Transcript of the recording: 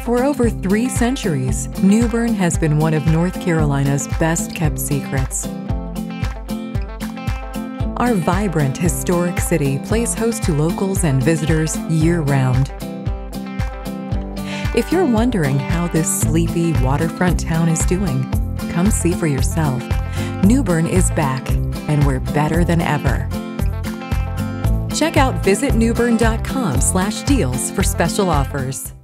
For over 3 centuries, New Bern has been one of North Carolina's best-kept secrets. Our vibrant, historic city plays host to locals and visitors year-round. If you're wondering how this sleepy waterfront town is doing, come see for yourself. New Bern is back, and we're better than ever. Check out visitnewbern.com/deals for special offers.